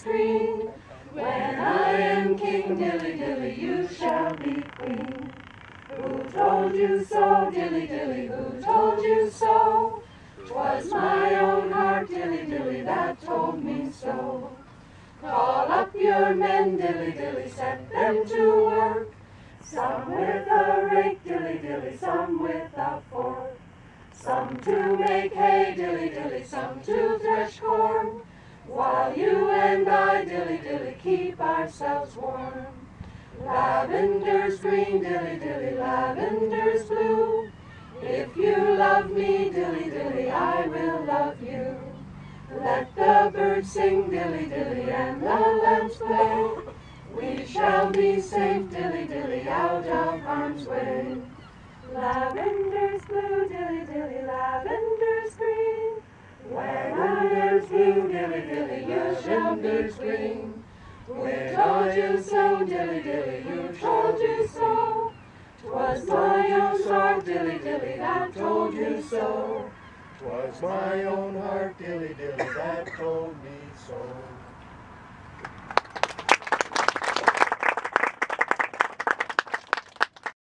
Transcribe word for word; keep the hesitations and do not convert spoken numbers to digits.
lavenders green. When I am king, dilly dilly, you shall be queen. Who told you so, dilly dilly, who told you so? 'Twas my own heart, dilly dilly, that told me so. Call up your men, dilly dilly, set them to work. Some with a rake, dilly dilly, some with a fork. Some to make hay, dilly dilly, some to thresh corn. While you and I, dilly dilly, keep ourselves warm. Lavenders green, dilly dilly, lavenders blue. If you love me, dilly dilly, I will love you. Let the birds sing, dilly dilly, and the lamps glow. We shall be safe, dilly dilly, out of harm's way. Lavenders blue, dilly dilly, lavenders green. When I am king, dilly dilly, you shall be queen. We told you so, dilly dilly, you told you so. 'Twas my own heart, dilly dilly, that told you so. 'Twas my own heart, dilly dilly, that told me so.